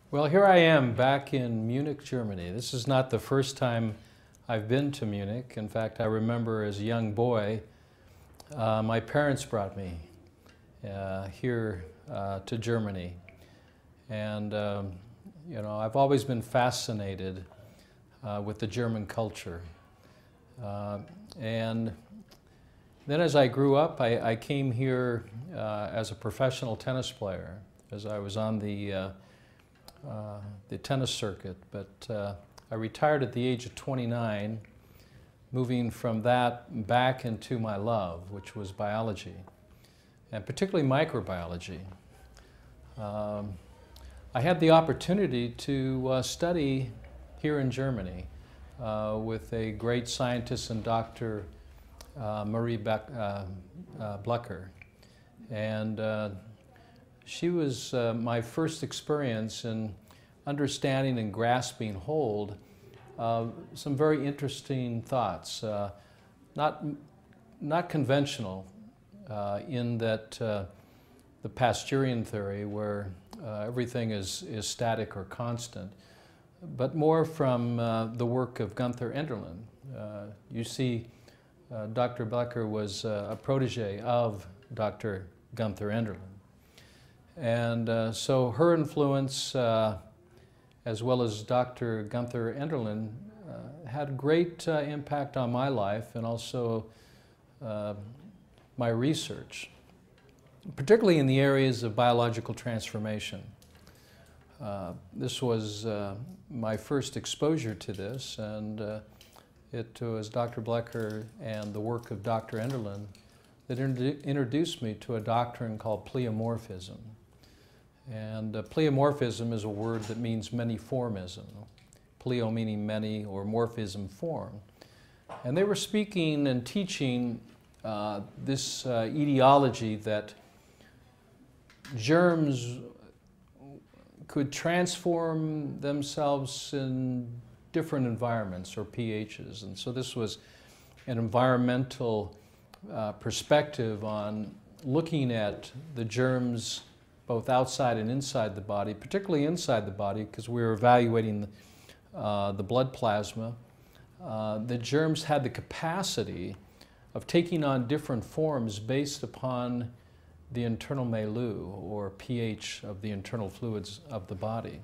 Well, here I am back in Munich, Germany. This is not the first time I've been to Munich. In fact, I remember as a young boy, my parents brought me here to Germany. And, I've always been fascinated with the German culture. And then as I grew up, I came here as a professional tennis player, as I was on the tennis circuit, but I retired at the age of 29, moving from that back into my love, which was biology, and particularly microbiology. I had the opportunity to study here in Germany with a great scientist and Dr. Marie Blecher. And she was my first experience in understanding and grasping hold of some very interesting thoughts, not conventional in that the Pasteurian theory where everything is static or constant, but more from the work of Gunther Enderlin. You see, Dr. Blecher was a protege of Dr. Gunther Enderlin. And so her influence, as well as Dr. Gunther Enderlin, had great impact on my life and also my research, particularly in the areas of biological transformation. This was my first exposure to this, and it was Dr. Blecher and the work of Dr. Enderlin that introduced me to a doctrine called pleomorphism. And pleomorphism is a word that means many-formism. Pleo meaning many, or morphism, form. And they were speaking and teaching this etiology that germs could transform themselves in different environments or pHs. And so this was an environmental perspective on looking at the germs both outside and inside the body, particularly inside the body, because we were evaluating the blood plasma. The germs had the capacity of taking on different forms based upon the internal milieu, or pH, of the internal fluids of the body.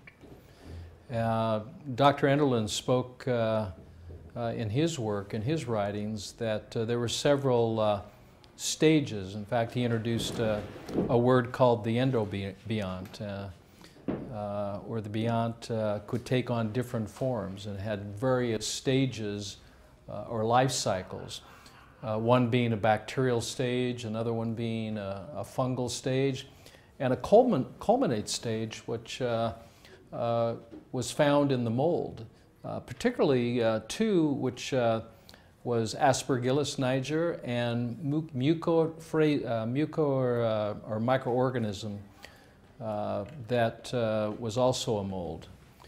Dr. Enderlin spoke in his work, in his writings, that there were several stages. In fact, he introduced a word called the endobiont, or the biont could take on different forms and had various stages or life cycles. One being a bacterial stage, another one being a fungal stage, and a culminate stage, which was found in the mold, particularly two, which was Aspergillus niger and muco or microorganism that was also a mold.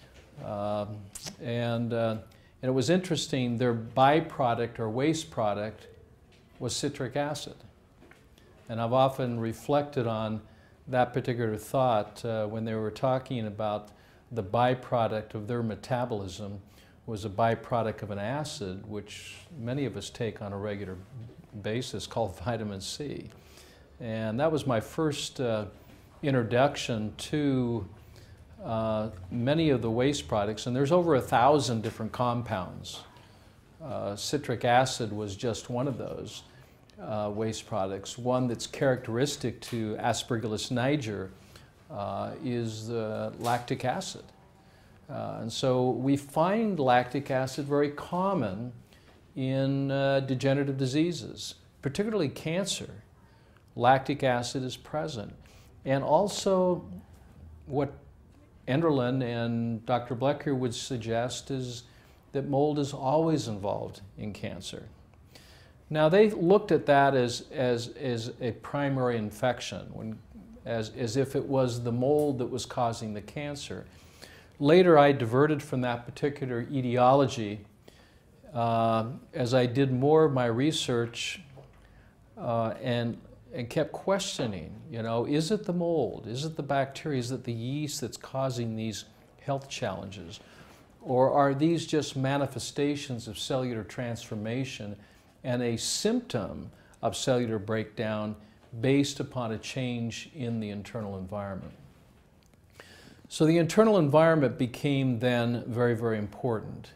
And it was interesting, their byproduct or waste product was citric acid. And I've often reflected on that particular thought when they were talking about the byproduct of their metabolism was a byproduct of an acid, which many of us take on a regular basis, called vitamin C. And that was my first introduction to many of the waste products, and there's over 1,000 different compounds. Citric acid was just one of those waste products. One that's characteristic to Aspergillus niger is lactic acid. And so we find lactic acid very common in degenerative diseases, particularly cancer. Lactic acid is present. And also what Enderlin and Dr. Blecher would suggest is that mold is always involved in cancer. Now they looked at that as a primary infection, as if it was the mold that was causing the cancer. Later I diverted from that particular etiology as I did more of my research and kept questioning, is it the mold? Is it the bacteria? Is it the yeast that's causing these health challenges? Or are these just manifestations of cellular transformation and a symptom of cellular breakdown based upon a change in the internal environment? So the internal environment became then very, very important.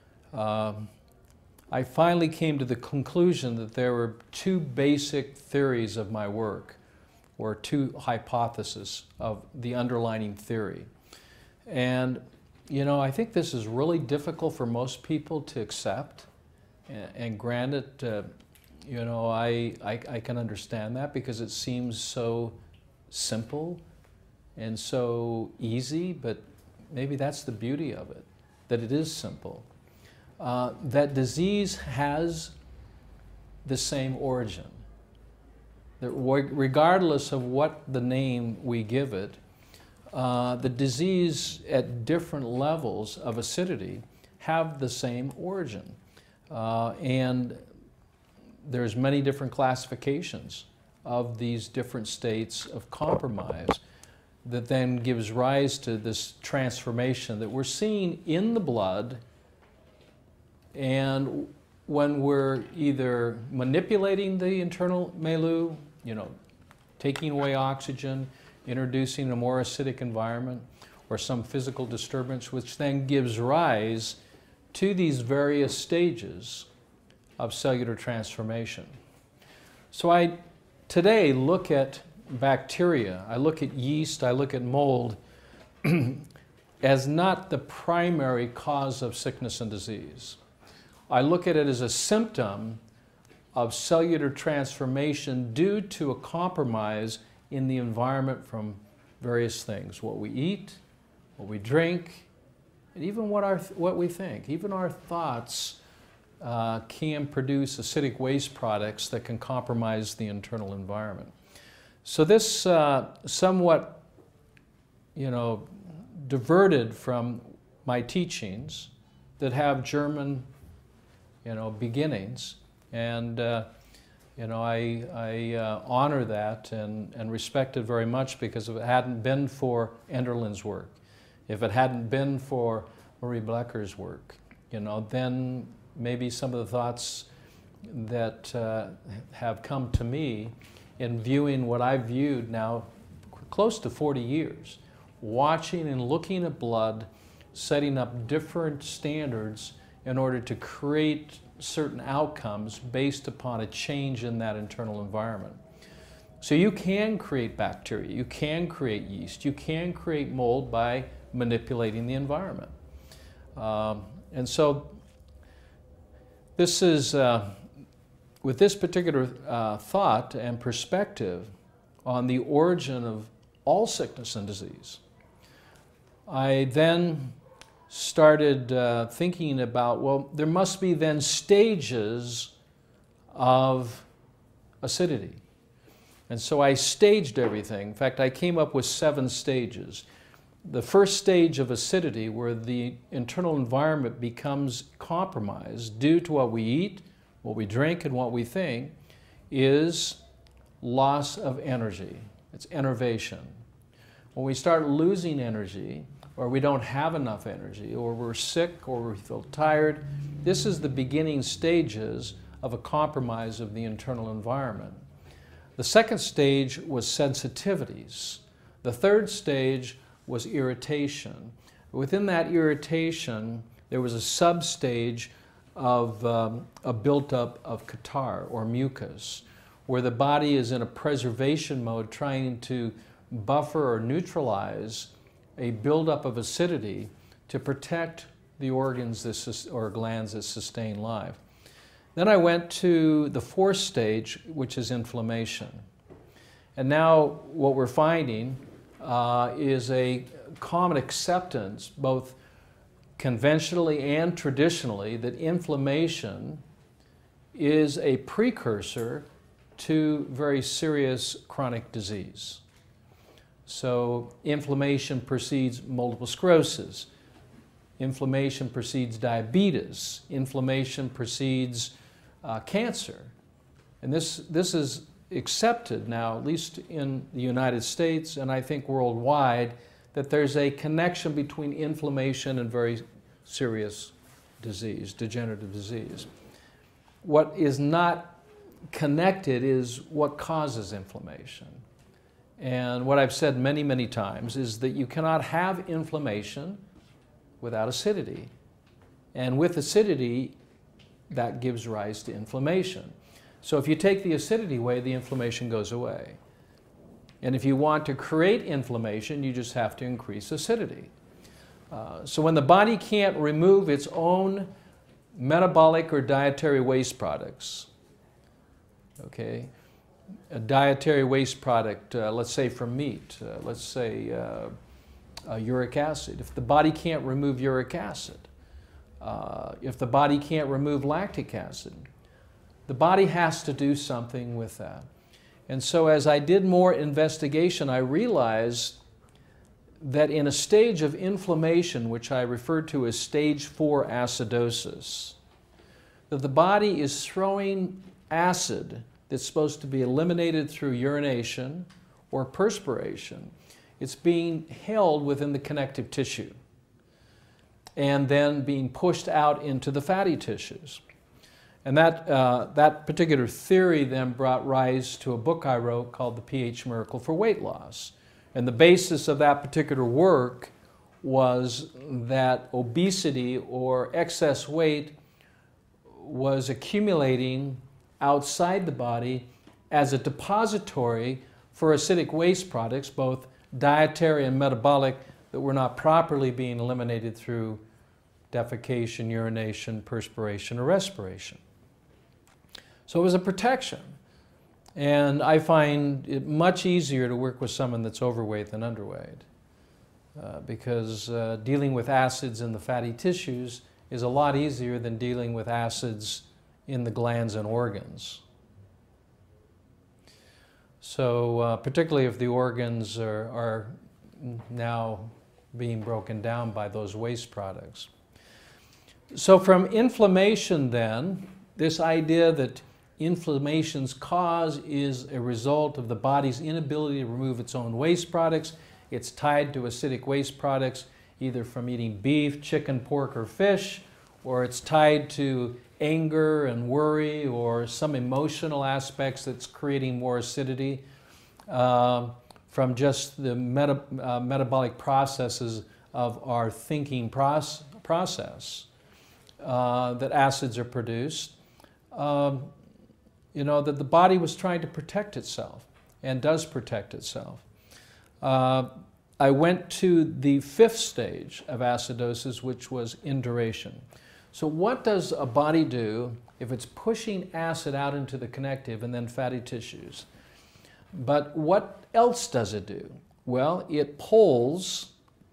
I finally came to the conclusion that there were two basic theories of my work, or two hypotheses of the underlying theory. And, you know, I think this is really difficult for most people to accept. And granted, you know, I can understand that because it seems so simple and so easy, but maybe that's the beauty of it, that it is simple. That disease has the same origin. That regardless of what the name we give it, the disease at different levels of acidity have the same origin. And there's many different classifications of these different states of compromise that then gives rise to this transformation that we're seeing in the blood. And when we're either manipulating the internal milieu, you know, taking away oxygen, introducing a more acidic environment, or some physical disturbance, which then gives rise to these various stages of cellular transformation. So I today look at bacteria, I look at yeast, I look at mold as not the primary cause of sickness and disease. I look at it as a symptom of cellular transformation due to a compromise in the environment from various things, what we eat, what we drink, and even what we think. Even our thoughts can produce acidic waste products that can compromise the internal environment. So this somewhat, you know, diverted from my teachings that have German, you know, beginnings, and you know, I honor that and respect it very much, because if it hadn't been for Enderlin's work, if it hadn't been for Marie Blecker's work, you know, then maybe some of the thoughts that have come to me in viewing what I've viewed now close to 40 years, watching and looking at blood, setting up different standards in order to create certain outcomes based upon a change in that internal environment. So you can create bacteria, you can create yeast, you can create mold by manipulating the environment. And so this is, with this particular thought and perspective on the origin of all sickness and disease, I then started thinking about, well, there must be then stages of acidity. And so I staged everything. In fact, I came up with 7 stages. The first stage of acidity, where the internal environment becomes compromised due to what we eat, what we drink, and what we think, is loss of energy. It's enervation. When we start losing energy, or we don't have enough energy, or we're sick, or we feel tired, this is the beginning stages of a compromise of the internal environment. The second stage was sensitivities. The third stage was irritation. Within that irritation, there was a sub-stage of a buildup of catarrh or mucus, where the body is in a preservation mode trying to buffer or neutralize a buildup of acidity to protect the organs or glands that sustain life. Then I went to the 4th stage, which is inflammation. And now what we're finding is a common acceptance, both conventionally and traditionally, that inflammation is a precursor to very serious chronic disease. So inflammation precedes multiple sclerosis. Inflammation precedes diabetes. Inflammation precedes cancer. And this is accepted now, at least in the United States, and I think worldwide, that there's a connection between inflammation and very serious disease, degenerative disease. What is not connected is what causes inflammation. And what I've said many, many times is that you cannot have inflammation without acidity. And with acidity, that gives rise to inflammation. So if you take the acidity away, the inflammation goes away. And if you want to create inflammation, you just have to increase acidity. So when the body can't remove its own metabolic or dietary waste products, okay, a dietary waste product, let's say from meat, let's say uric acid. If the body can't remove uric acid, if the body can't remove lactic acid, the body has to do something with that. And so as I did more investigation, I realized that in a stage of inflammation, which I referred to as stage 4 acidosis, that the body is throwing acid that's supposed to be eliminated through urination or perspiration. It's being held within the connective tissue and then being pushed out into the fatty tissues. And that particular theory then brought rise to a book I wrote called The pH Miracle for Weight Loss. And the basis of that particular work was that obesity or excess weight was accumulating outside the body as a depository for acidic waste products, both dietary and metabolic, that were not properly being eliminated through defecation, urination, perspiration, or respiration. So it was a protection. And I find it much easier to work with someone that's overweight than underweight because dealing with acids in the fatty tissues is a lot easier than dealing with acids in the glands and organs. So particularly if the organs are now being broken down by those waste products. So from inflammation then, this idea that inflammation's cause is a result of the body's inability to remove its own waste products. It's tied to acidic waste products, either from eating beef, chicken, pork, or fish, or it's tied to anger and worry or some emotional aspects that's creating more acidity from just the metabolic processes of our thinking process that acids are produced. You know, that the body was trying to protect itself and does protect itself. I went to the 5th stage of acidosis, which was induration. So what does a body do if it's pushing acid out into the connective and then fatty tissues? But what else does it do? Well, it pulls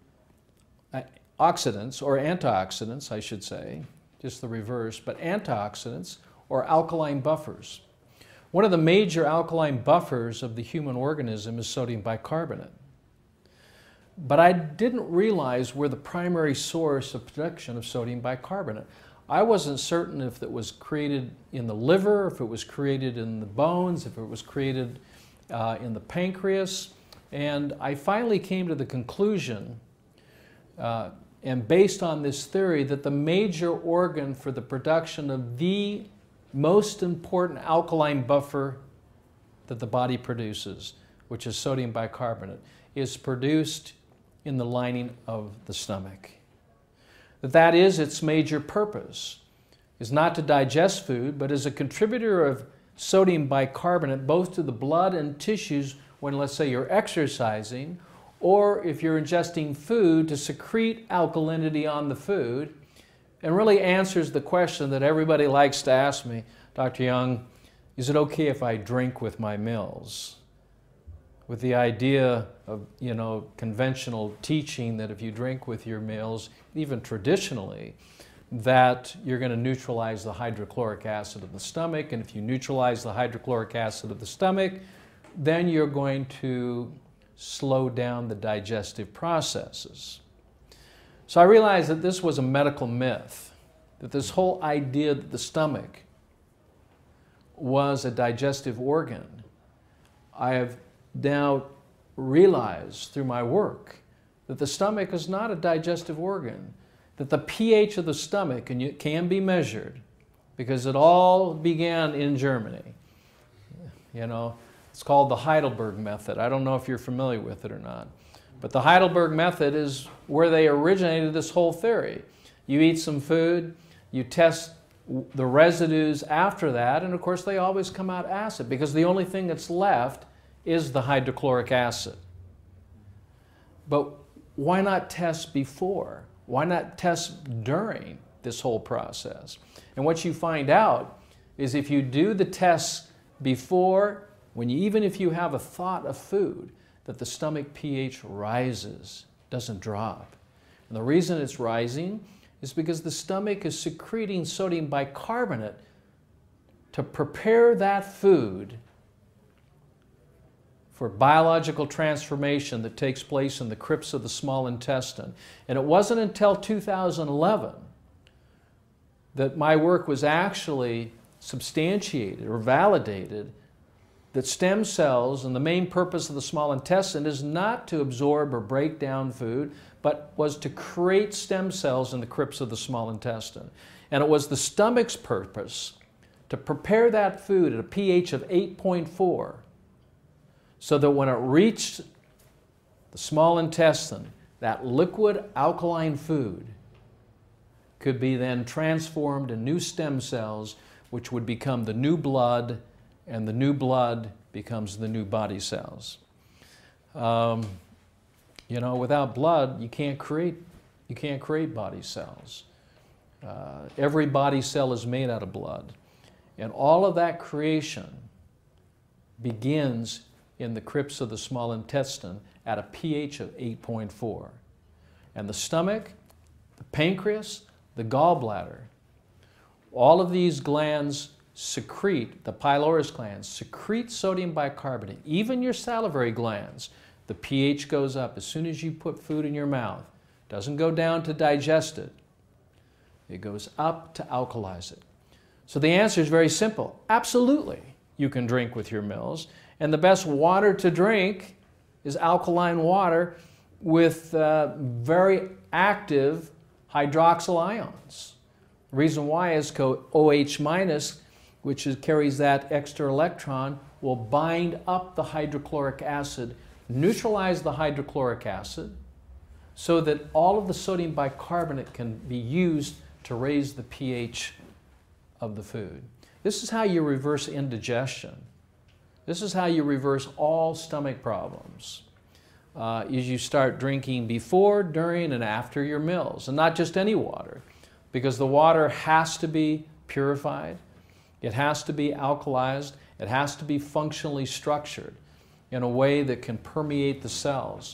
oxidants, or antioxidants, I should say, just the reverse, but antioxidants or alkaline buffers. One of the major alkaline buffers of the human organism is sodium bicarbonate. But I didn't realize where the primary source of production of sodium bicarbonate. I wasn't certain if it was created in the liver, if it was created in the bones, if it was created in the pancreas. And I finally came to the conclusion, and based on this theory, that the major organ for the production of the most important alkaline buffer that the body produces, which is sodium bicarbonate, is produced in the lining of the stomach. That is its major purpose, is not to digest food, but as a contributor of sodium bicarbonate both to the blood and tissues when, let's say, you're exercising, or if you're ingesting food, to secrete alkalinity on the food, and really answers the question that everybody likes to ask me, Dr. Young, is it okay if I drink with my meals? With the idea of, you know, conventional teaching that if you drink with your meals, even traditionally, that you're going to neutralize the hydrochloric acid of the stomach, and if you neutralize the hydrochloric acid of the stomach, then you're going to slow down the digestive processes. So I realized that this was a medical myth, that this whole idea that the stomach was a digestive organ. I have now realized through my work that the stomach is not a digestive organ, that the pH of the stomach can be measured, because it all began in Germany. You know, it's called the Heidelberg method. I don't know if you're familiar with it or not. But the Heidelberg method is where they originated this whole theory. You eat some food, you test the residues after that, and of course they always come out acid, because the only thing that's left is the hydrochloric acid. But why not test before? Why not test during this whole process? And what you find out is if you do the tests before, even if you have a thought of food, that the stomach pH rises, doesn't drop. And the reason it's rising is because the stomach is secreting sodium bicarbonate to prepare that food for biological transformation that takes place in the crypts of the small intestine. And it wasn't until 2011 that my work was actually substantiated or validated that stem cells, and the main purpose of the small intestine is not to absorb or break down food, but was to create stem cells in the crypts of the small intestine. And it was the stomach's purpose to prepare that food at a pH of 8.4, so that when it reached the small intestine, that liquid alkaline food could be then transformed in new stem cells, which would become the new blood, and the new blood becomes the new body cells. You know, without blood, you can't create body cells. Every body cell is made out of blood. And all of that creation begins in the crypts of the small intestine at a pH of 8.4. And the stomach, the pancreas, the gallbladder, all of these glands secrete, the pylorus glands, secrete sodium bicarbonate. Even your salivary glands, the pH goes up as soon as you put food in your mouth. It doesn't go down to digest it. It goes up to alkalize it. So the answer is very simple. Absolutely, you can drink with your meals. And the best water to drink is alkaline water with very active hydroxyl ions. The reason why is OH-, which carries that extra electron, will bind up the hydrochloric acid, neutralize the hydrochloric acid, so that all of the sodium bicarbonate can be used to raise the pH of the food. This is how you reverse indigestion. This is how you reverse all stomach problems. Is you start drinking before, during, and after your meals, and not just any water, because the water has to be purified, it has to be alkalized, it has to be functionally structured in a way that can permeate the cells.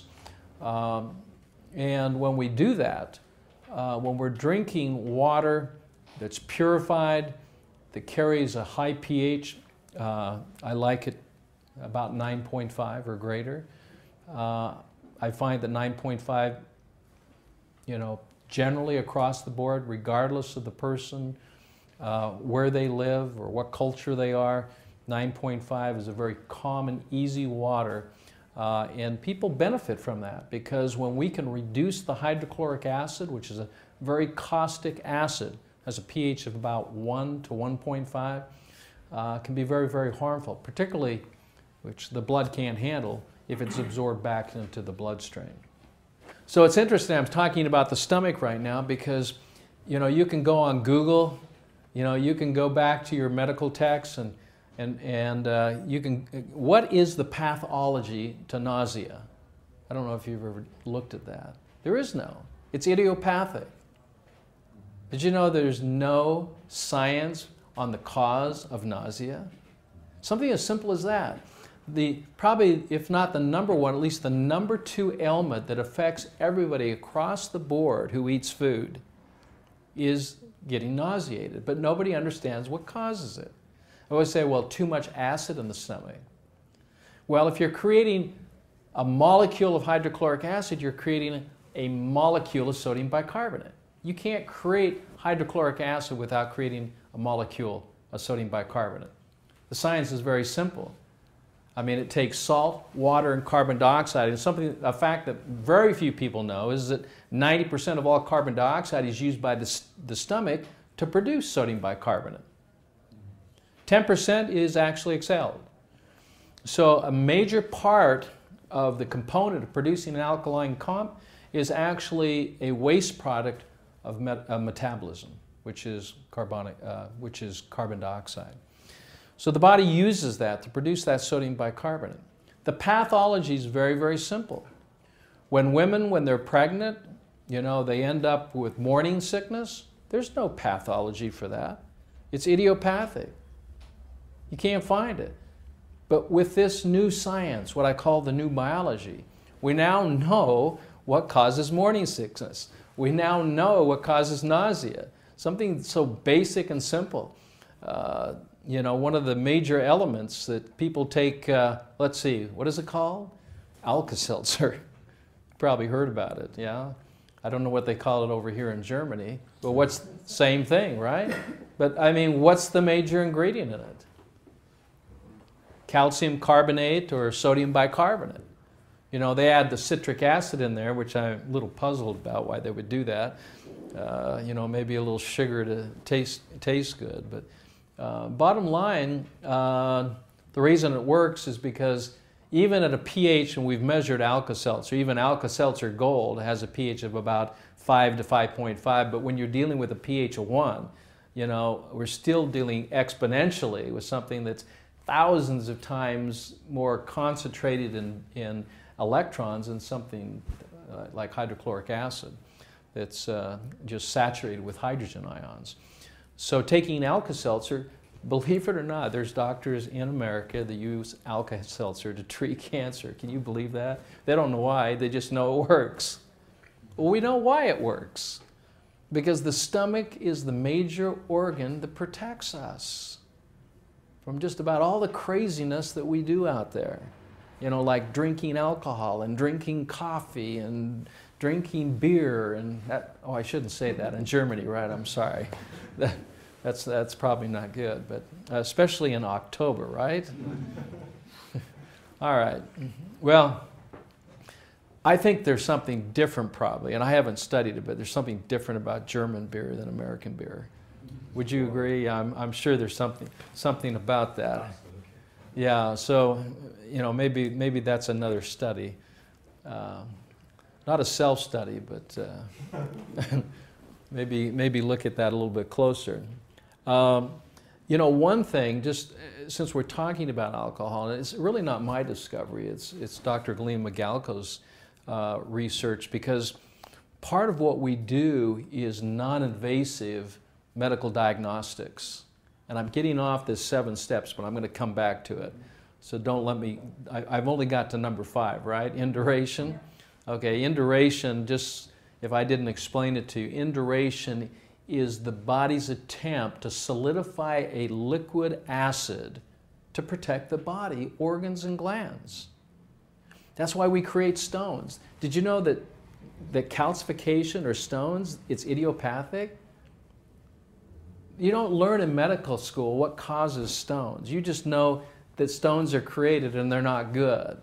And when we do that, when we're drinking water that's purified, that carries a high pH, I like it about 9.5 or greater. I find that 9.5, you know, generally across the board, regardless of the person, where they live or what culture they are, 9.5 is a very common, easy water. And people benefit from that, because when we can reduce the hydrochloric acid, which is a very caustic acid, has a pH of about 1 to 1.5, can be very, very harmful, particularly which the blood can't handle if it's absorbed back into the bloodstream. So it's interesting, I'm talking about the stomach right now because, you know, you can go on Google, you know, you can go back to your medical texts and you can, what is the pathology to nausea? I don't know if you've ever looked at that. There is no. It's idiopathic. Did you know there's no science on the cause of nausea? Something as simple as that. Probably, if not the number one, at least the number 2 ailment that affects everybody across the board who eats food is getting nauseated, but nobody understands what causes it. I always say, well, too much acid in the stomach. Well, if you're creating a molecule of hydrochloric acid, you're creating a molecule of sodium bicarbonate. You can't create hydrochloric acid without creating a molecule of sodium bicarbonate. The science is very simple. I mean, it takes salt, water, and carbon dioxide. And a fact that very few people know is that 90% of all carbon dioxide is used by the stomach to produce sodium bicarbonate. 10% is actually exhaled. So a major part of the component of producing an alkaline comp is actually a waste product of metabolism, which is carbon dioxide. So the body uses that to produce that sodium bicarbonate. The pathology is very, very simple. When women, when they're pregnant, you know, they end up with morning sickness, there's no pathology for that. It's idiopathic. You can't find it. But with this new science, what I call the new biology, we now know what causes morning sickness. We now know what causes nausea. Something so basic and simple. You know, one of the major elements that people take, let's see, what is it called? Alka-Seltzer. Probably heard about it, yeah? I don't know what they call it over here in Germany, but what's the same thing, right? But I mean, what's the major ingredient in it? Calcium carbonate or sodium bicarbonate. You know, they add the citric acid in there, which I'm a little puzzled about why they would do that. You know, maybe a little sugar to taste good, but bottom line, the reason it works is because even at a pH, and we've measured Alka-Seltzer, even Alka-Seltzer Gold has a pH of about 5 to 5.5, but when you're dealing with a pH of 1, you know, we're still dealing exponentially with something that's thousands of times more concentrated in electrons than something like hydrochloric acid that's just saturated with hydrogen ions. So taking Alka-Seltzer, believe it or not, there's doctors in America that use Alka-Seltzer to treat cancer. Can you believe that? They don't know why, they just know it works. Well, we know why it works. Because the stomach is the major organ that protects us from just about all the craziness that we do out there. You know, like drinking alcohol and drinking coffee and drinking beer and that, oh, I shouldn't say that in Germany, right? I'm sorry. That's probably not good, but especially in October, right? All right. Well, I think there's something different probably, and I haven't studied it, but there's something different about German beer than American beer. Would you agree? I'm sure there's something about that. Yeah, so, you know, maybe that's another study. Not a self-study, but maybe look at that a little bit closer. You know, one thing, just since we're talking about alcohol, and it's really not my discovery, it's Dr. Glenn McGalko's research, because part of what we do is non-invasive medical diagnostics. And I'm getting off this 7 steps, but I'm going to come back to it. So don't let me, I've only got to number 5, right? Induration. Okay, induration, just if I didn't explain it to you, induration is the body's attempt to solidify a liquid acid to protect the body, organs, and glands. That's why we create stones. Did you know that calcification or stones, it's idiopathic? You don't learn in medical school what causes stones. You just know that stones are created and they're not good.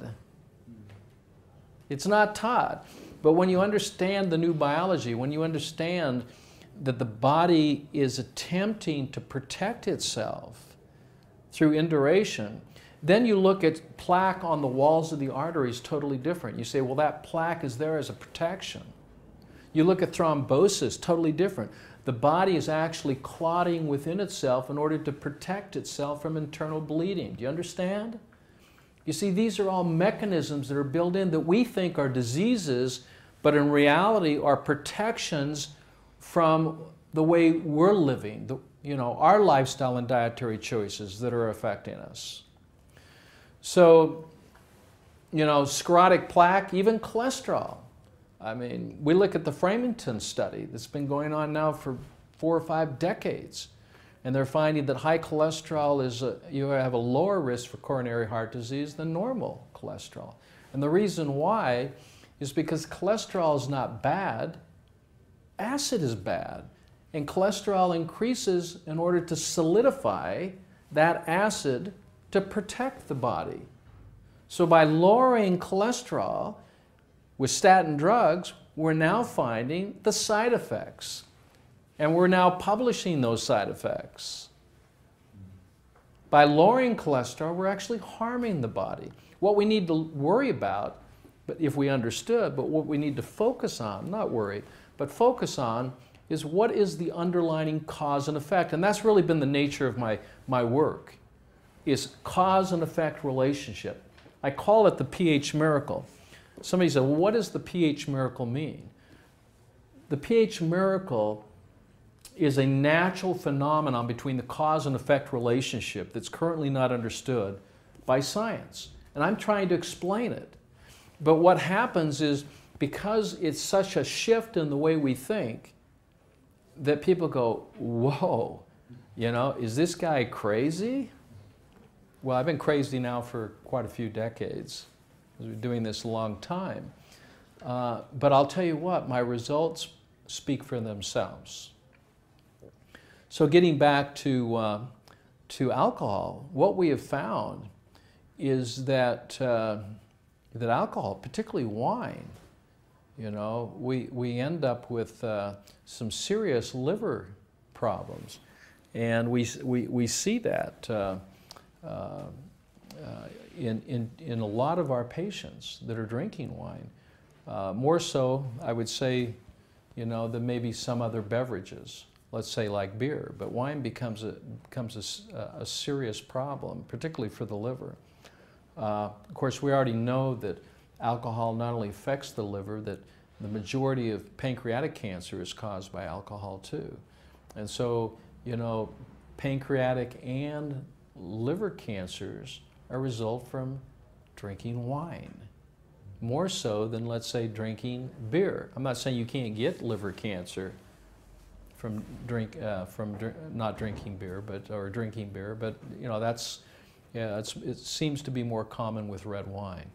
It's not taught. But when you understand the new biology, when you understand that the body is attempting to protect itself through induration, then you look at plaque on the walls of the arteries totally different. You say, well, that plaque is there as a protection. You look at thrombosis, totally different. The body is actually clotting within itself in order to protect itself from internal bleeding. Do you understand? You see, these are all mechanisms that are built in that we think are diseases, but in reality are protections from the way we're living, you know, our lifestyle and dietary choices that are affecting us. So, you know, sclerotic plaque, even cholesterol. I mean, we look at the Framingham study that's been going on now for 4 or 5 decades, and they're finding that high cholesterol is, you have a lower risk for coronary heart disease than normal cholesterol. And the reason why is because cholesterol is not bad, acid is bad. And cholesterol increases in order to solidify that acid to protect the body. So by lowering cholesterol with statin drugs, we're now finding the side effects. And we're now publishing those side effects. By lowering cholesterol, we're actually harming the body. What we need to worry about, but if we understood, but what we need to focus on, not worry, but focus on, is what is the underlying cause and effect. And that's really been the nature of my work, is cause and effect relationship. I call it the pH miracle. Somebody said, well, what does the pH miracle mean? The pH miracle is a natural phenomenon between the cause and effect relationship that's currently not understood by science. And I'm trying to explain it. But what happens is, because it's such a shift in the way we think, that people go, whoa, you know, is this guy crazy? Well, I've been crazy now for quite a few decades. I've been doing this a long time. But I'll tell you what, my results speak for themselves. So getting back to alcohol, what we have found is that, that alcohol, particularly wine, you know, we end up with some serious liver problems. And we see that in a lot of our patients that are drinking wine. More so, I would say, you know, than maybe some other beverages. Let's say like beer, but wine becomes a serious problem, particularly for the liver. Of course, we already know that alcohol not only affects the liver, that the majority of pancreatic cancer is caused by alcohol too. And so, you know, pancreatic and liver cancers are a result from drinking wine, more so than, let's say, drinking beer. I'm not saying you can't get liver cancer from not drinking beer, or drinking beer, but you know, that's, yeah, it seems to be more common with red wine.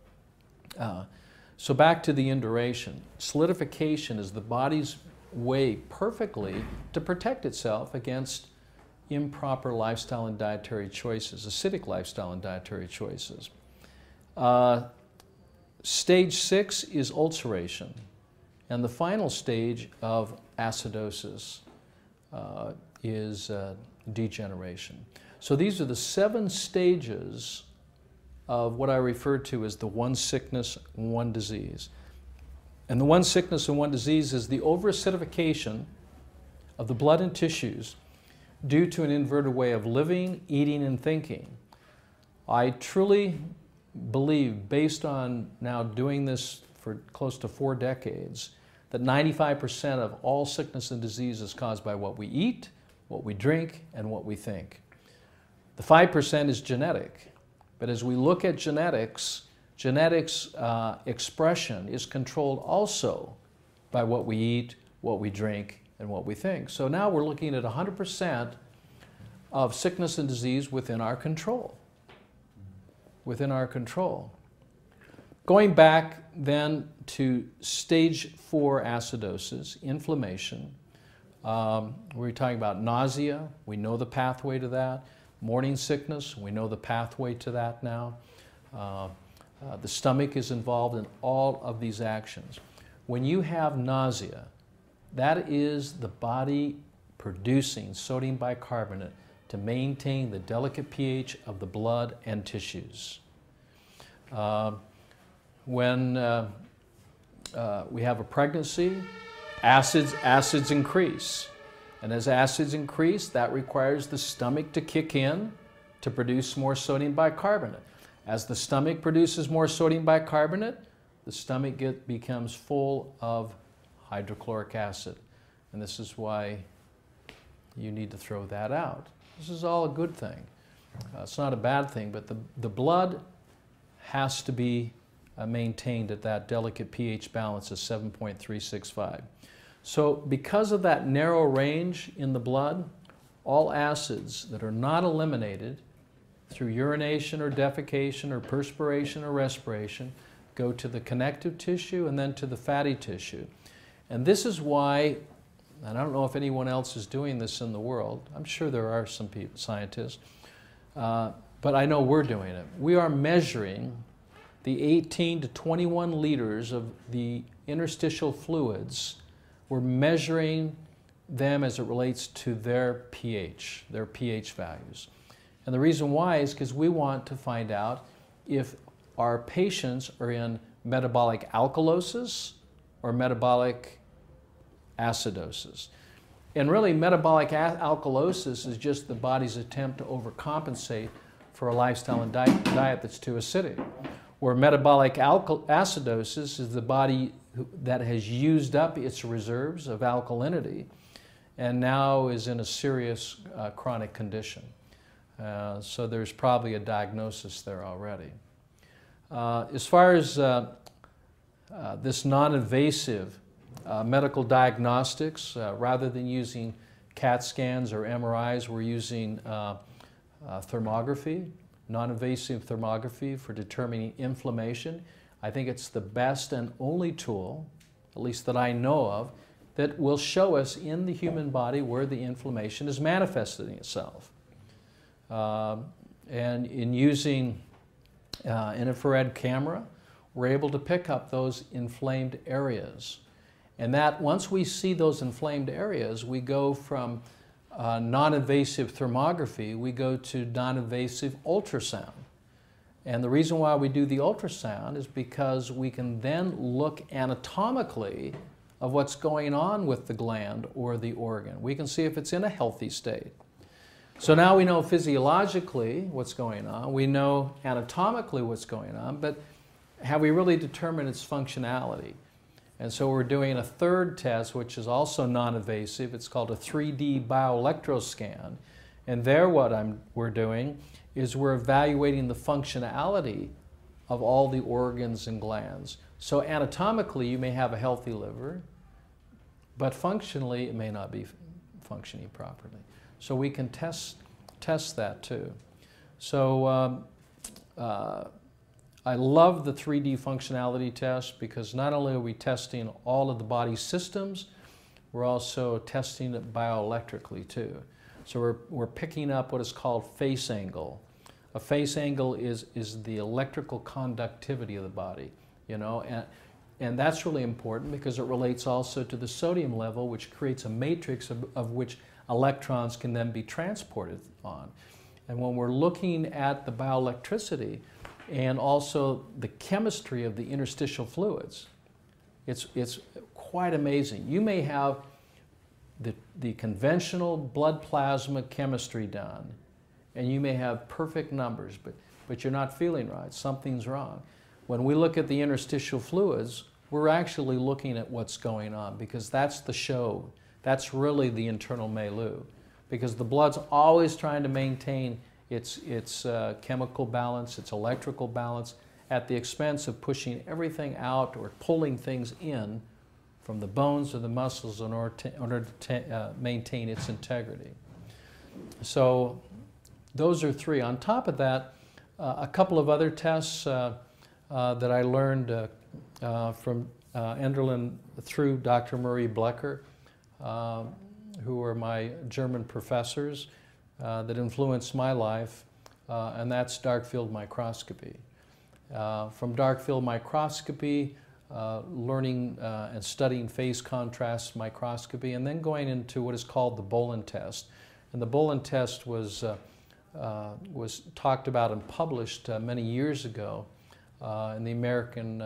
So back to the induration. Solidification is the body's way perfectly to protect itself against improper lifestyle and dietary choices, acidic lifestyle and dietary choices. Stage 6 is ulceration, and the final stage of acidosis is degeneration. So these are the 7 stages of what I refer to as the one sickness, one disease. And the one sickness and one disease is the overacidification of the blood and tissues due to an inverted way of living, eating, and thinking. I truly believe, based on now doing this for close to 4 decades, that 95% of all sickness and disease is caused by what we eat, what we drink, and what we think. The 5% is genetic. But as we look at genetics, expression is controlled also by what we eat, what we drink, and what we think. So now we're looking at 100% of sickness and disease within our control. Within our control. Going back then to stage 4 acidosis, inflammation, we're talking about nausea, we know the pathway to that. Morning sickness, we know the pathway to that now. The stomach is involved in all of these actions. When you have nausea, that is the body producing sodium bicarbonate to maintain the delicate pH of the blood and tissues. When we have a pregnancy, acids increase. And as acids increase, that requires the stomach to kick in to produce more sodium bicarbonate. As the stomach produces more sodium bicarbonate, the stomach becomes full of hydrochloric acid. And this is why you need to throw that out. This is all a good thing. It's not a bad thing, but the blood has to be maintained at that delicate pH balance of 7.365. So because of that narrow range in the blood, all acids that are not eliminated through urination or defecation or perspiration or respiration go to the connective tissue and then to the fatty tissue. And this is why, and I don't know if anyone else is doing this in the world, I'm sure there are some people, scientists, but I know we're doing it. We are measuring the 18 to 21 liters of the interstitial fluids. We're measuring them as it relates to their pH values. And the reason why is because we want to find out if our patients are in metabolic alkalosis or metabolic acidosis. And really, metabolic alkalosis is just the body's attempt to overcompensate for a lifestyle and diet that's too acidic. Where metabolic acidosis is the body that has used up its reserves of alkalinity and now is in a serious chronic condition. So there's probably a diagnosis there already. As far as this non-invasive medical diagnostics, rather than using CAT scans or MRIs, we're using thermography, non-invasive thermography for determining inflammation. I think it's the best and only tool, at least that I know of, that will show us in the human body where the inflammation is manifesting itself. And in using infrared camera, we're able to pick up those inflamed areas. And that once we see those inflamed areas, we go from non-invasive thermography, we go to non-invasive ultrasound. And the reason why we do the ultrasound is because we can then look anatomically of what's going on with the gland or the organ. We can see if it's in a healthy state. So now we know physiologically what's going on, we know anatomically what's going on, but have we really determined its functionality? And so we're doing a third test, which is also non-invasive. It's called a 3D bioelectroscan. And there we're doing is we're evaluating the functionality of all the organs and glands. So anatomically, you may have a healthy liver, but functionally, it may not be functioning properly. So we can test that too. So I love the 3D functionality test because not only are we testing all of the body's systems, we're also testing it bioelectrically too. So we're picking up what is called phase angle. A phase angle is the electrical conductivity of the body, you know, and that's really important because it relates also to the sodium level, which creates a matrix of which electrons can then be transported on. And when we're looking at the bioelectricity and also the chemistry of the interstitial fluids, it's quite amazing. You may have the conventional blood plasma chemistry done, and you may have perfect numbers, but you're not feeling right. Something's wrong. When we look at the interstitial fluids, we're actually looking at what's going on because that's the show. That's really the internal milieu, because the blood's always trying to maintain its chemical balance, its electrical balance, at the expense of pushing everything out or pulling things in from the bones or the muscles in order to maintain its integrity. So those are three. On top of that, a couple of other tests that I learned from Enderlin through Dr. Murray Blecker, who were my German professors that influenced my life, and that's dark field microscopy. From dark field microscopy, learning and studying phase contrast microscopy, and then going into what is called the Bolin test. And the Bolin test was talked about and published many years ago in the American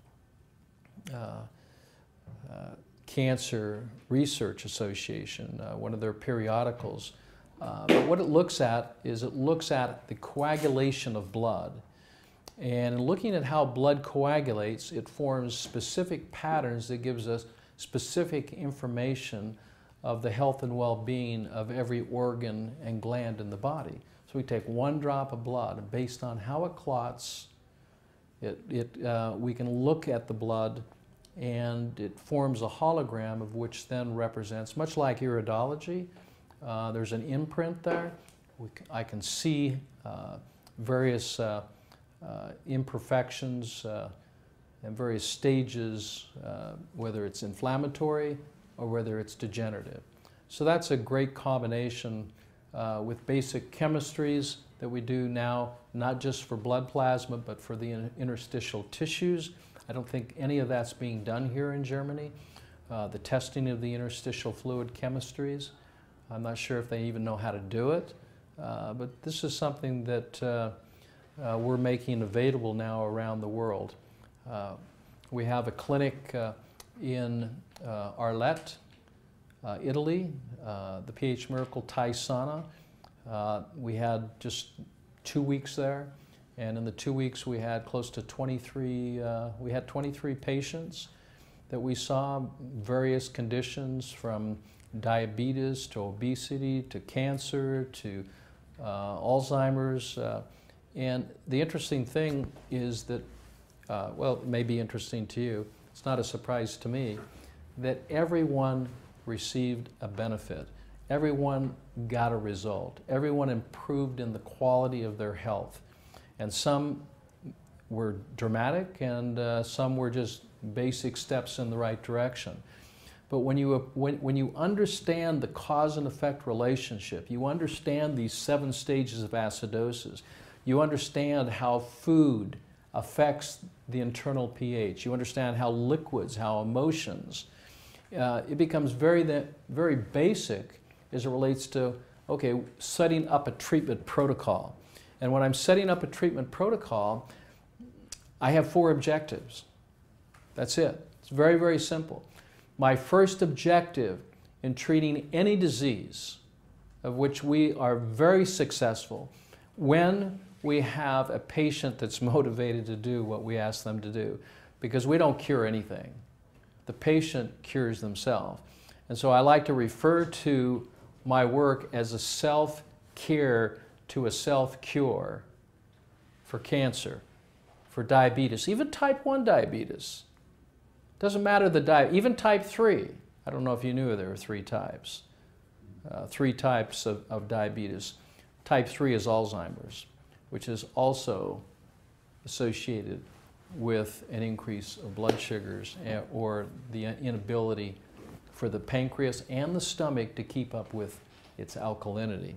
Cancer Research Association, one of their periodicals. But what it looks at is it looks at the coagulation of blood. And in looking at how blood coagulates, it forms specific patterns that gives us specific information of the health and well-being of every organ and gland in the body. So we take one drop of blood, and based on how it clots, we can look at the blood, and it forms a hologram of which then represents, much like iridology, there's an imprint there. I can see various imperfections and various stages, whether it's inflammatory or whether it's degenerative. So that's a great combination with basic chemistries that we do now, not just for blood plasma, but for the interstitial tissues. I don't think any of that's being done here in Germany. The testing of the interstitial fluid chemistries, I'm not sure if they even know how to do it, but this is something that we're making available now around the world. We have a clinic in Arlette, Italy, the PH Miracle Thai Sauna. We had just 2 weeks there, and in the 2 weeks we had close to 23 patients that we saw, various conditions from diabetes to obesity to cancer to Alzheimer's. And the interesting thing is that, well, it may be interesting to you, it's not a surprise to me, that everyone received a benefit. Everyone got a result. Everyone improved in the quality of their health. And some were dramatic and some were just basic steps in the right direction. But when you understand the cause and effect relationship, you understand these 7 stages of acidosis, you understand how food affects the internal pH, you understand how liquids, how emotions, it becomes very basic as it relates to, okay, setting up a treatment protocol. And when I'm setting up a treatment protocol, I have 4 objectives. That's it. It's very, very simple. My first objective in treating any disease, of which we are very successful, when we have a patient that's motivated to do what we ask them to do, because we don't cure anything. The patient cures themselves. And so I like to refer to my work as a self-care to a self-cure for cancer, for diabetes, even type 1 diabetes. Doesn't matter the diet, even type 3. I don't know if you knew there were 3 types. 3 types of diabetes. Type 3 is Alzheimer's, which is also associated with an increase of blood sugars or the inability for the pancreas and the stomach to keep up with its alkalinity.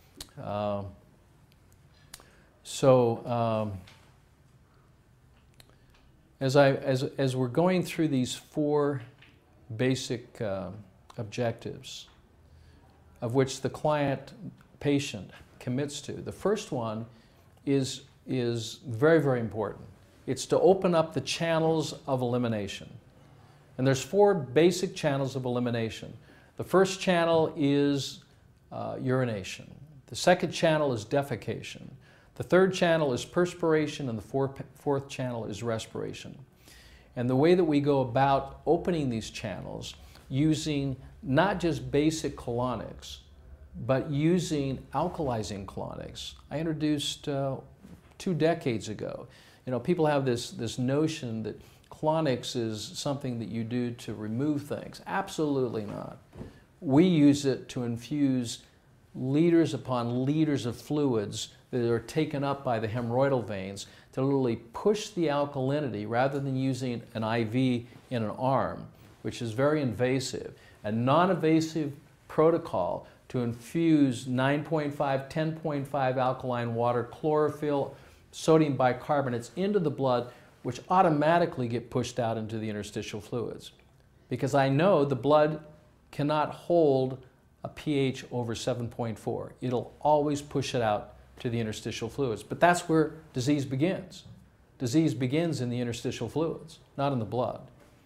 As we're going through these 4 basic objectives, of which the patient commits to, the first one is very, very important. It's to open up the channels of elimination. And there's 4 basic channels of elimination. The first channel is urination. The second channel is defecation. The third channel is perspiration, and the fourth channel is respiration. And the way that we go about opening these channels, using not just basic colonics, but using alkalizing colonics, I introduced 2 decades ago. You know, people have this notion that colonics is something that you do to remove things. Absolutely not. We use it to infuse liters upon liters of fluids that are taken up by the hemorrhoidal veins to literally push the alkalinity rather than using an IV in an arm, which is very invasive. A non-invasive protocol to infuse 9.5, 10.5 alkaline water, chlorophyll, sodium bicarbonates into the blood, which automatically get pushed out into the interstitial fluids. Because I know the blood cannot hold a pH over 7.4. It'll always push it out to the interstitial fluids. But that's where disease begins. Disease begins in the interstitial fluids, not in the blood.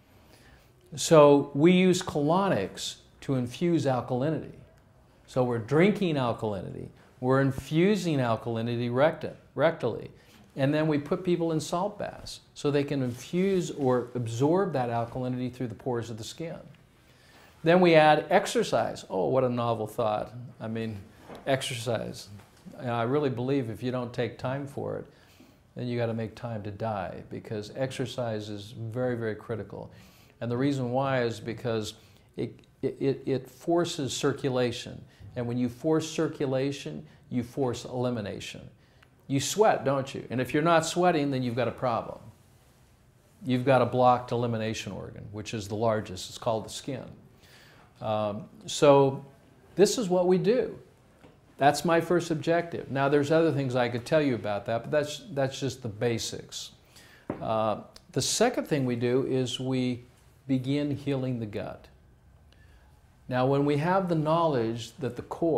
So we use colonics to infuse alkalinity. So we're drinking alkalinity, we're infusing alkalinity rectally, and then we put people in salt baths so they can infuse or absorb that alkalinity through the pores of the skin. Then we add exercise. Oh, what a novel thought. I mean, exercise. And I really believe if you don't take time for it, then you got to make time to die, because exercise is very, very critical. And the reason why is because it forces circulation. And when you force circulation, you force elimination. You sweat, don't you? And if you're not sweating, then you've got a problem. You've got a blocked elimination organ, which is the largest. It's called the skin. So this is what we do. That's my first objective. Now there's other things I could tell you about that, but that's just the basics. The second thing we do is we begin healing the gut. Now when we have the knowledge that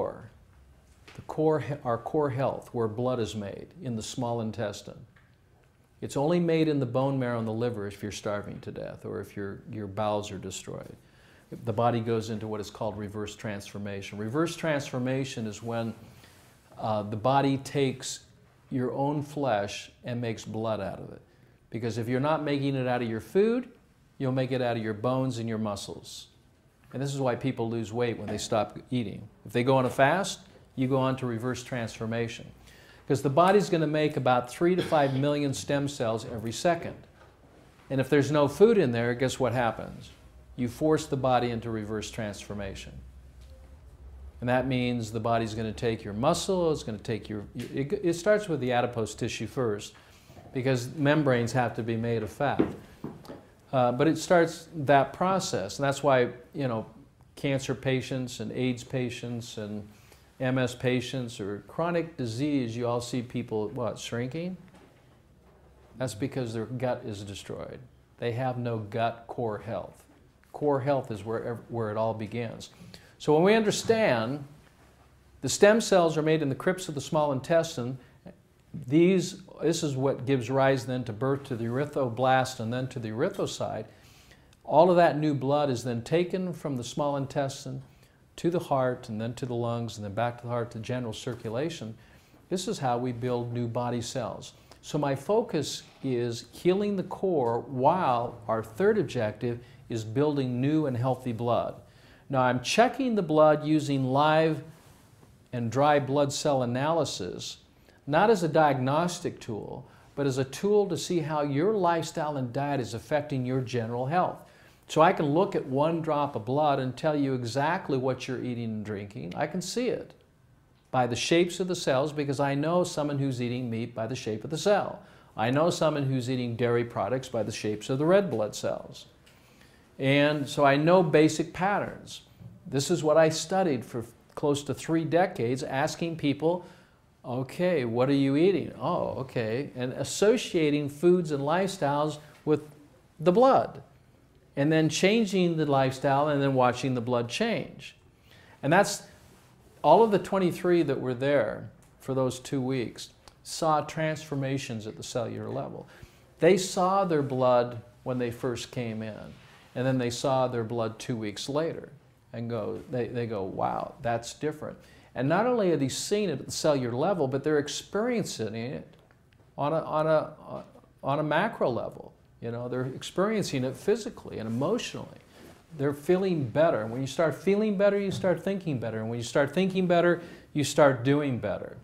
our core health, where blood is made, in the small intestine, it's only made in the bone marrow and the liver if you're starving to death or if your bowels are destroyed. The body goes into what is called reverse transformation. Reverse transformation is when the body takes your own flesh and makes blood out of it. Because if you're not making it out of your food, you'll make it out of your bones and your muscles. And this is why people lose weight when they stop eating. If they go on a fast, you go on to reverse transformation. Because the body's going to make about 3 to 5 million stem cells every second. And if there's no food in there, guess what happens? You force the body into reverse transformation. And that means the body's going to take your muscle, it's going to take it starts with the adipose tissue first, because membranes have to be made of fat. But it starts that process, and that's why, you know, cancer patients and AIDS patients and MS patients or chronic disease, you all see people, what, shrinking? That's because their gut is destroyed. They have no gut core health. Core health is where it all begins. So when we understand the stem cells are made in the crypts of the small intestine, this is what gives rise then to birth to the erythroblast and then to the erythrocyte. All of that new blood is then taken from the small intestine to the heart and then to the lungs and then back to the heart to general circulation. This is how we build new body cells. So my focus is healing the core while our third objective is building new and healthy blood. Now I'm checking the blood using live and dry blood cell analysis, not as a diagnostic tool, but as a tool to see how your lifestyle and diet is affecting your general health. So I can look at one drop of blood and tell you exactly what you're eating and drinking. I can see it by the shapes of the cells, because I know someone who's eating meat by the shape of the cell. I know someone who's eating dairy products by the shapes of the red blood cells. And so I know basic patterns. This is what I studied for close to 3 decades, asking people, okay, what are you eating? Oh, okay. And associating foods and lifestyles with the blood. And then changing the lifestyle and then watching the blood change. And that's all of the 23 that were there for those 2 weeks saw transformations at the cellular level. They saw their blood when they first came in, and then they saw their blood 2 weeks later and they go, wow, that's different. And not only are they seeing it at the cellular level, but they're experiencing it on a macro level. You know, they're experiencing it physically and emotionally. They're feeling better. And when you start feeling better, you start thinking better. And when you start thinking better, you start doing better.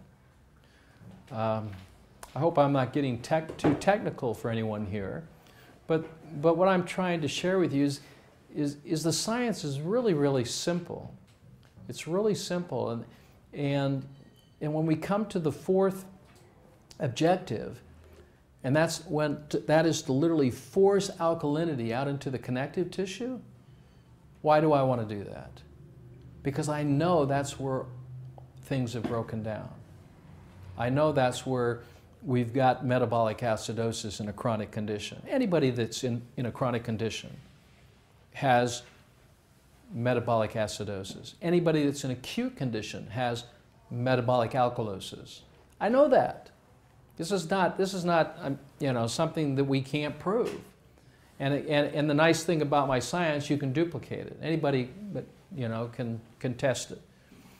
I hope I'm not getting too technical for anyone here. But what I'm trying to share with you is the science is really, really simple. It's really simple. And when we come to the fourth objective, and that is to literally force alkalinity out into the connective tissue. Why do I want to do that? Because I know that's where things have broken down. I know that's where we've got metabolic acidosis in a chronic condition. Anybody that's in a chronic condition has metabolic acidosis. Anybody that's in acute condition has metabolic alkalosis. I know that. This is not you know, something that we can't prove. And the nice thing about my science, you can duplicate it. Anybody, you know, can test it.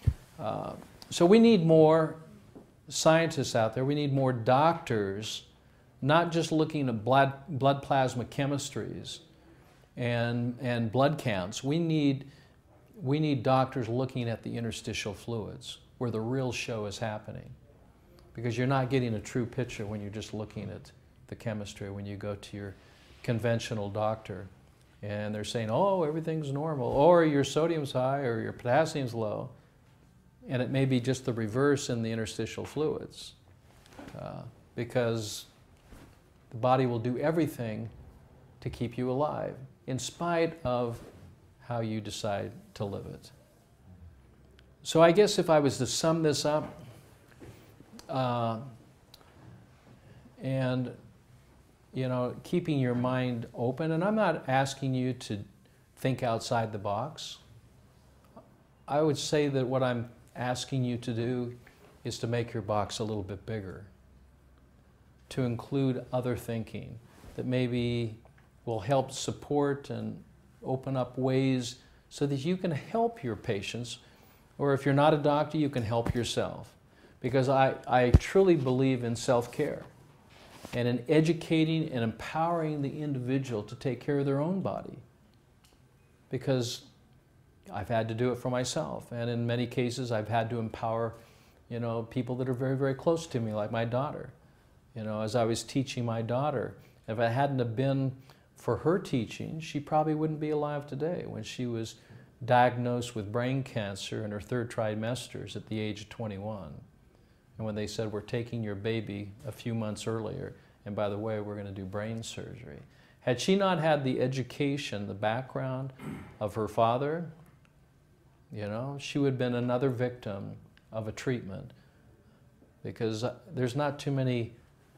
So we need more scientists out there. We need more doctors, not just looking at blood plasma chemistries and blood counts. We need doctors looking at the interstitial fluids, where the real show is happening. Because you're not getting a true picture when you're just looking at the chemistry, when you go to your conventional doctor and they're saying, oh, everything's normal, or your sodium's high or your potassium's low, and it may be just the reverse in the interstitial fluids, because the body will do everything to keep you alive in spite of how you decide to live it. So I guess if I was to sum this up, and keeping your mind open, and I'm not asking you to think outside the box. I would say that what I'm asking you to do is to make your box a little bit bigger, to include other thinking that maybe will help support and open up ways so that you can help your patients, or if you're not a doctor, you can help yourself. Because I truly believe in self-care and in educating and empowering the individual to take care of their own body. Because I've had to do it for myself, and in many cases I've had to empower people that are very, very close to me, like my daughter. As I was teaching my daughter, if it hadn't have been for her teaching, she probably wouldn't be alive today. When she was diagnosed with brain cancer in her 3rd trimesters at the age of 21. And when they said, we're taking your baby a few months earlier, and by the way, we're going to do brain surgery. Had she not had the education, the background of her father, she would have been another victim of a treatment. Because there's not too many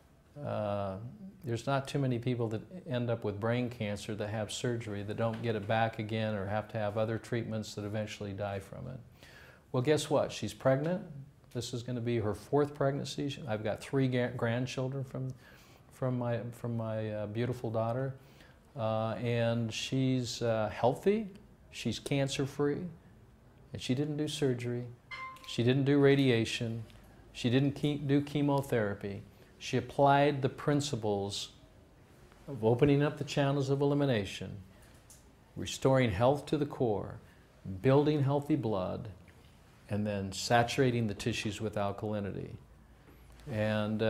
people that end up with brain cancer that have surgery that don't get it back again or have to have other treatments that eventually die from it. Well, guess what? She's pregnant. This is going to be her 4th pregnancy. I've got 3 grandchildren from my beautiful daughter, and she's healthy. She's cancer-free, and she didn't do surgery. She didn't do radiation. She didn't do chemotherapy. She applied the principles of opening up the channels of elimination, restoring health to the core, building healthy blood, and then saturating the tissues with alkalinity. And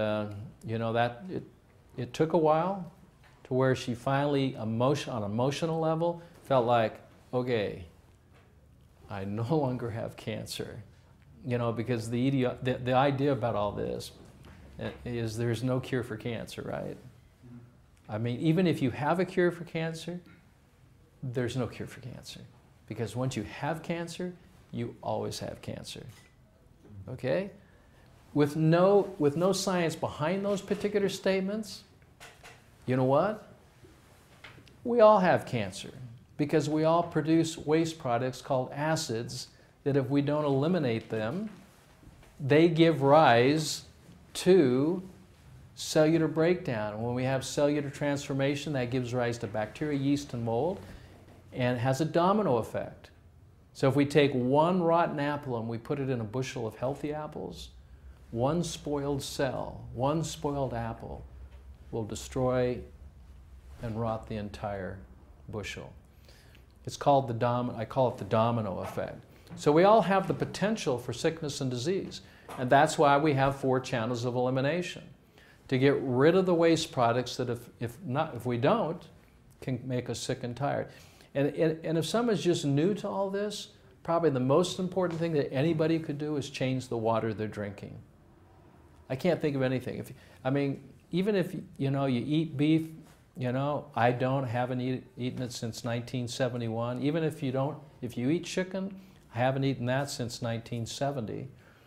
it took a while to where she finally, on an emotional level, felt like, okay, I no longer have cancer. Because the idea about all this is there's no cure for cancer, right? I mean, even if you have a cure for cancer, there's no cure for cancer. Because once you have cancer, you always have cancer, okay? With no science behind those particular statements, you know what? We all have cancer because we all produce waste products called acids that if we don't eliminate them, they give rise to cellular breakdown. When we have cellular transformation, that gives rise to bacteria, yeast, and mold, and it has a domino effect. So if we take one rotten apple and we put it in a bushel of healthy apples, one spoiled cell, one spoiled apple will destroy and rot the entire bushel. It's called I call it the domino effect. So we all have the potential for sickness and disease, and that's why we have 4 channels of elimination, to get rid of the waste products that if we don't, can make us sick and tired. And if someone's just new to all this, probably the most important thing that anybody could do is change the water they're drinking. I can't think of anything. Even if you eat beef, I haven't eaten it since 1971. Even if you eat chicken, I haven't eaten that since 1970.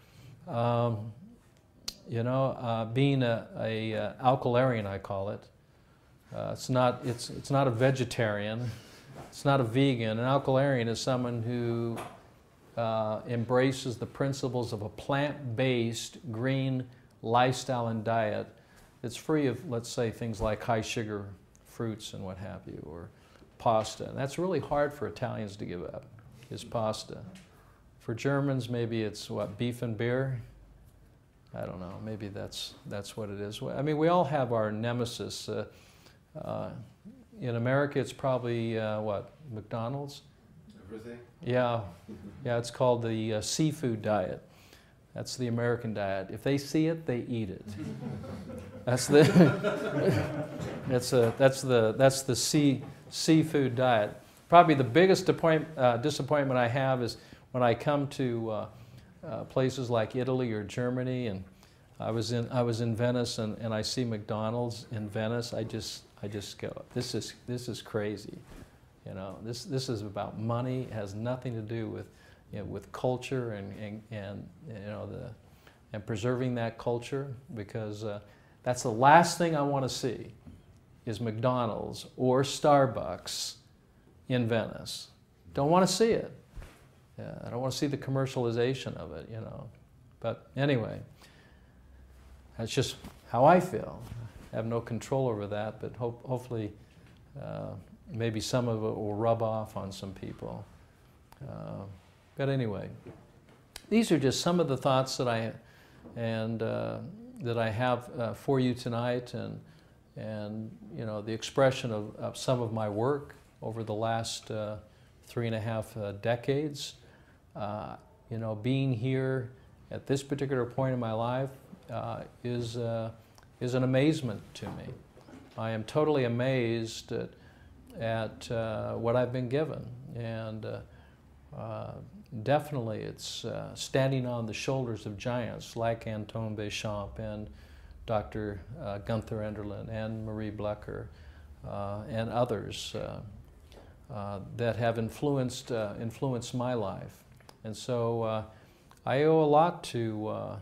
Being a alkalarian, I call it. It's not a vegetarian. It's not a vegan. An alkalarian is someone who embraces the principles of a plant-based, green lifestyle and diet that's free of, let's say, things like high sugar fruits and what have you, or pasta. And that's really hard for Italians to give up, is pasta. For Germans, maybe it's what, beef and beer? I don't know, maybe that's what it is. I mean, we all have our nemesis. In America, it's probably, what, McDonald's? Everything? Yeah, it's called the seafood diet. That's the American diet. If they see it, they eat it. That's the seafood diet. Probably the biggest disappointment I have is when I come to places like Italy or Germany, and I was in Venice, and I see McDonald's in Venice. I just go, this is crazy. This is about money. It has nothing to do with with culture and you know, and preserving that culture, because that's the last thing I want to see is McDonald's or Starbucks in Venice. Don't want to see it. Yeah, I don't want to see the commercialization of it, you know. But anyway, that's just how I feel. I have no control over that, but hopefully maybe some of it will rub off on some people. But anyway, these are just some of the thoughts that I have for you tonight, and you know, the expression of some of my work over the last 3.5 decades. You know, being here at this particular point in my life is an amazement to me. I am totally amazed at what I've been given, and definitely it's standing on the shoulders of giants like Antoine Béchamp and Dr. Gunther Enderlin and Marie Blecker and others that have influenced my life. And so I owe a lot to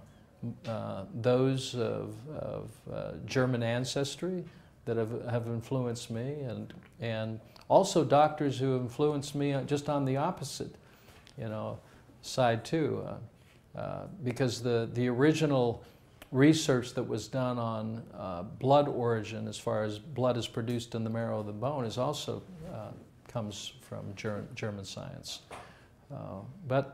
those of German ancestry that have influenced me, and also doctors who have influenced me just on the opposite, you know, side too, because the original research that was done on blood origin, as far as blood is produced in the marrow of the bone, is also comes from German science. But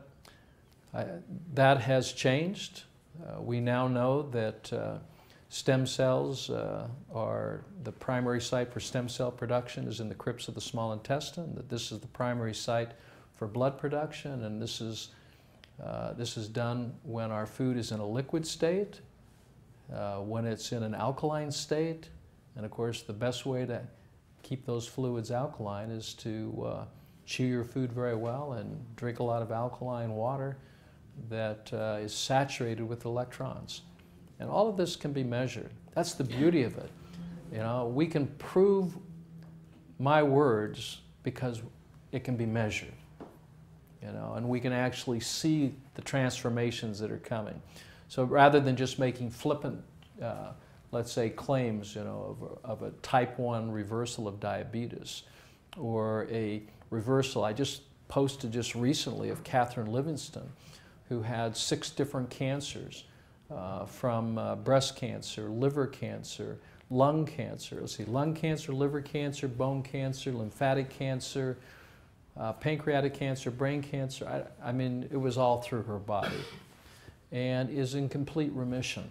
that has changed. We now know that stem cells are the primary site for stem cell production is in the crypts of the small intestine, that this is the primary site for blood production, and this is done when our food is in a liquid state, when it's in an alkaline state, and of course the best way to keep those fluids alkaline is to chew your food very well and drink a lot of alkaline water that is saturated with electrons. And all of this can be measured. That's the beauty of it. You know, we can prove my words because it can be measured. You know, and we can actually see the transformations that are coming. So rather than just making flippant, let's say, claims, you know, of a type 1 reversal of diabetes, or a reversal, I just posted just recently of Catherine Livingston, who had 6 different cancers, from breast cancer, liver cancer, lung cancer. Let's see, lung cancer, liver cancer, bone cancer, lymphatic cancer, pancreatic cancer, brain cancer. I mean, it was all through her body, and is in complete remission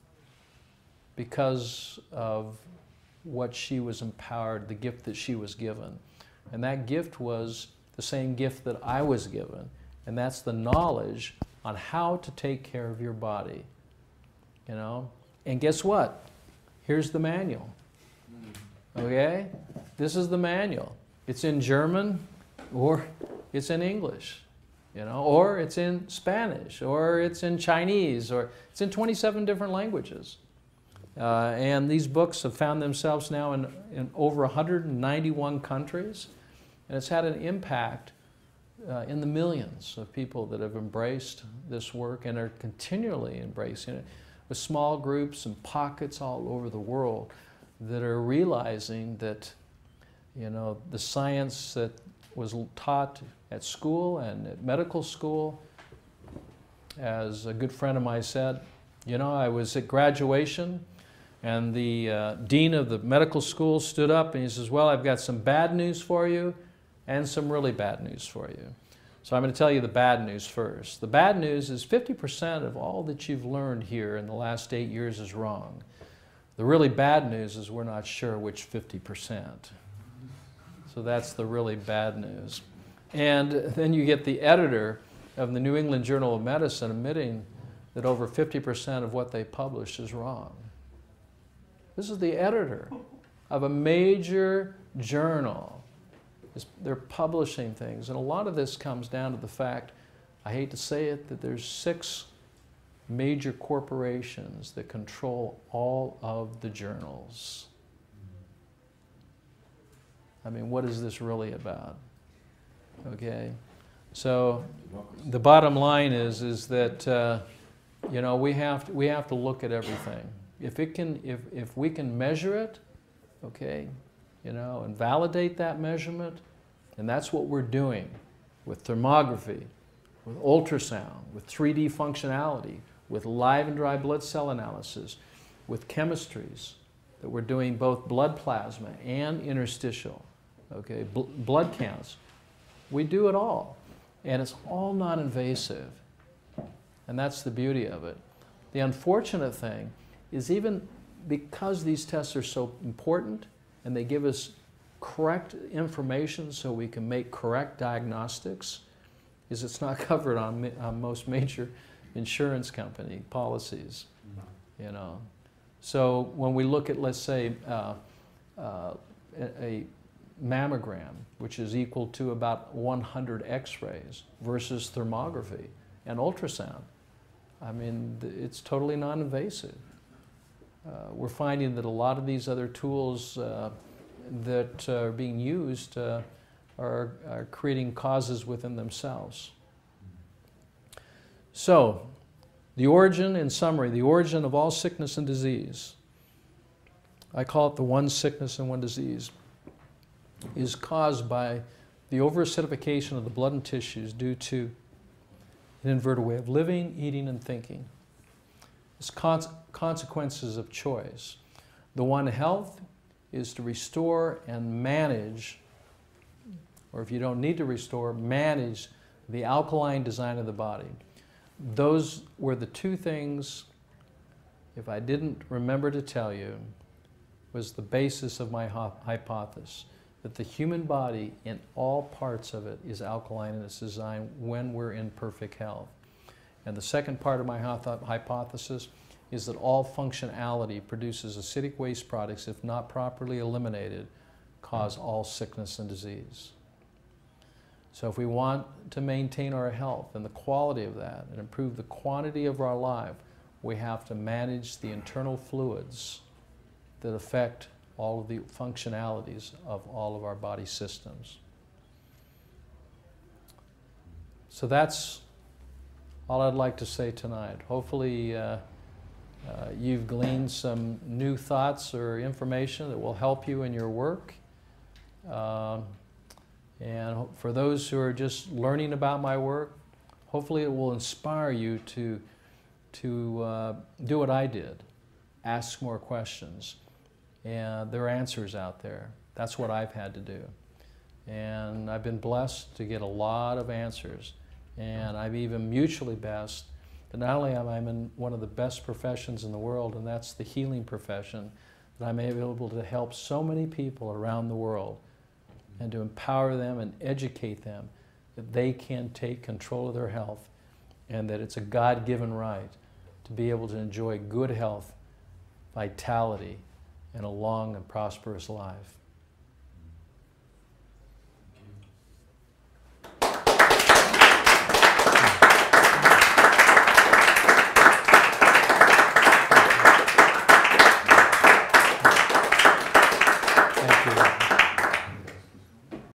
because of what she was empowered, the gift that she was given. And that gift was the same gift that I was given, and that's the knowledge on how to take care of your body, you know? And guess what? Here's the manual, okay? This is the manual. It's in German, or it's in English, you know, or it's in Spanish, or it's in Chinese, or it's in 27 different languages. And these books have found themselves now in over 191 countries, and it's had an impact in the millions of people that have embraced this work and are continually embracing it, with small groups and pockets all over the world that are realizing that, you know, the science that was taught at school and at medical school, as a good friend of mine said, you know, I was at graduation and the dean of the medical school stood up and he says, well, I've got some bad news for you and some really bad news for you. So I'm going to tell you the bad news first. The bad news is 50% of all that you've learned here in the last 8 years is wrong. The really bad news is we're not sure which 50%. So that's the really bad news. And then you get the editor of the New England Journal of Medicine admitting that over 50% of what they publish is wrong. This is the editor of a major journal. They're publishing things, and a lot of this comes down to the fact, I hate to say it, that there's 6 major corporations that control all of the journals. I mean, what is this really about? Okay? So the bottom line is that you know, we have to look at everything. If we can measure it, okay, you know, and validate that measurement, and that's what we're doing with thermography, with ultrasound, with 3D functionality, with live and dry blood cell analysis, with chemistries that we're doing both blood plasma and interstitial, okay, blood counts. We do it all, and it's all non-invasive, and that's the beauty of it. The unfortunate thing is, even because these tests are so important and they give us correct information so we can make correct diagnostics, is it's not covered on most major insurance company policies, you know. So when we look at, let's say, a mammogram, which is equal to about 100 x-rays versus thermography and ultrasound, I mean, it's totally non-invasive. We're finding that a lot of these other tools that are being used are creating causes within themselves. So, the origin, in summary, the origin of all sickness and disease, I call it the one sickness and one disease, is caused by the over-acidification of the blood and tissues due to an inverted way of living, eating, and thinking. It's consequences of choice. The One Health is to restore and manage, or if you don't need to restore, manage the alkaline design of the body. Those were the two things, if I didn't remember to tell you, was the basis of my hypothesis, that the human body in all parts of it is alkaline in its design when we're in perfect health. And the second part of my hypothesis is that all functionality produces acidic waste products, if not properly eliminated, cause all sickness and disease. So if we want to maintain our health and the quality of that and improve the quantity of our life, we have to manage the internal fluids that affect all of the functionalities of all of our body systems. So that's all I'd like to say tonight. Hopefully you've gleaned some new thoughts or information that will help you in your work. And for those who are just learning about my work, hopefully it will inspire you to do what I did, ask more questions. And there are answers out there. That's what I've had to do. And I've been blessed to get a lot of answers. And I'm even mutually blessed that not only am I in one of the best professions in the world, and that's the healing profession, that I'm able to help so many people around the world and to empower them and educate them that they can take control of their health and that it's a God-given right to be able to enjoy good health, vitality, and a long and prosperous life.